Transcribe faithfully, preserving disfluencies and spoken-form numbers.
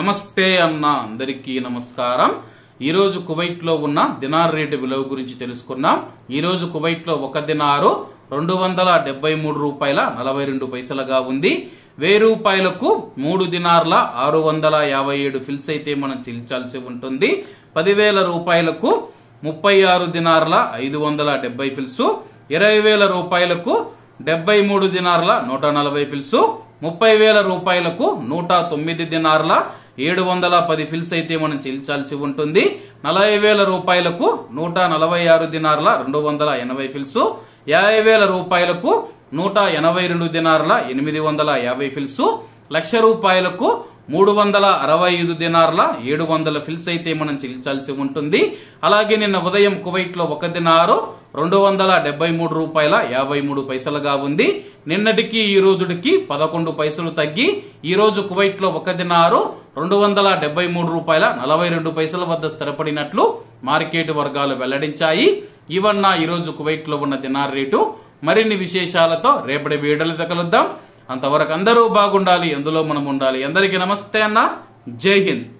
నమస్తే అన్న అందరికీ నమస్కారం। ఈ రోజు కువైట్ లో ఉన్న దినార్ రేటు విలువ గురించి తెలుసుకున్నాం। ఈ రోజు కువైట్ లో ఒక దినారు రెండు వందల డెబ్బై మూడు రూపాయల నలభై రెండు పైసలుగా ఉంది। వెయ్యి రూపాయలకు మూడు దినార్ల ఆరు వందల యాభై ఏడు ఫిల్స్ అయితే మనం చెల్లించాల్సి ఉంటుంది। పదివేల రూపాయలకు ముప్పై ఆరు దినార్ల ఐదు వందల డెబ్బై ఫిల్స్, ఇరవై వేల రూపాయలకు డెబ్బై మూడు దినార్ల నూట నలభై ఫిల్స్, ముప్పై వేల రూపాయలకు నూట తొమ్మిది దినార్ల ఏడు వందల పది ఫిల్స్ అయితే మనం చెల్లించాల్సి ఉంటుంది। నలభై వేల రూపాయలకు నూట నలభై ఆరు దినార్ల రెండు వందల ఎనభై ఫిల్స్, యాభై వేల రూపాయలకు నూట ఎనభై రెండు దినార్ల ఎనిమిది వందల యాభై ఫిల్స్, లక్ష రూపాయలకు మూడు వందల అరవై ఐదు దినార్ల ఏడు వందల ఫిల్స్ అయితే మనం చెల్లించాల్సి ఉంటుంది। అలాగే నిన్న ఉదయం కువైట్ లో ఒక దినారు రెండు వందల డెబ్బై మూడు రూపాయల యాభై మూడు పైసలుగా ఉంది। నిన్నటికి ఈ రోజుకి పదకొండు పైసలు తగ్గి ఈ రోజు కువైట్ లో ఒక దినారు రెండు వందల డెబ్బై మూడు రూపాయల నలభై రెండు పైసల వద్ద స్థిరపడినట్లు మార్కెట్ వర్గాలు వెల్లడించాయి। ఇవన్న ఈ రోజు కువైట్ లో ఉన్న దినార్ రేటు। మరిన్ని విశేషాలతో రేపటి వీడియోలో కలుద్దాం। అంతవరకు అందరూ బాగుండాలి, అందులో మనం ఉండాలి। అందరికీ నమస్తే అన్న, జై హింద్।